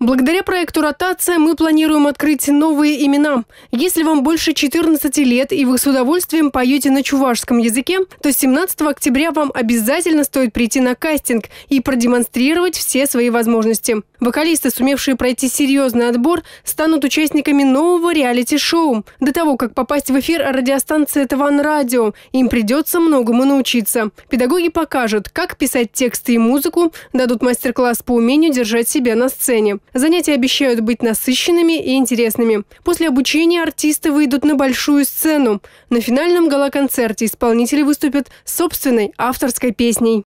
Благодаря проекту «Ротация» мы планируем открыть новые имена. Если вам больше 14 лет и вы с удовольствием поете на чувашском языке, то 17 октября вам обязательно стоит прийти на кастинг и продемонстрировать все свои возможности. Вокалисты, сумевшие пройти серьезный отбор, станут участниками нового реалити-шоу. До того, как попасть в эфир радиостанции «Таван Радио», им придется многому научиться. Педагоги покажут, как писать тексты и музыку, дадут мастер-класс по умению держать себя на сцене. Занятия обещают быть насыщенными и интересными. После обучения артисты выйдут на большую сцену. На финальном гала-концерте исполнители выступят с собственной авторской песней.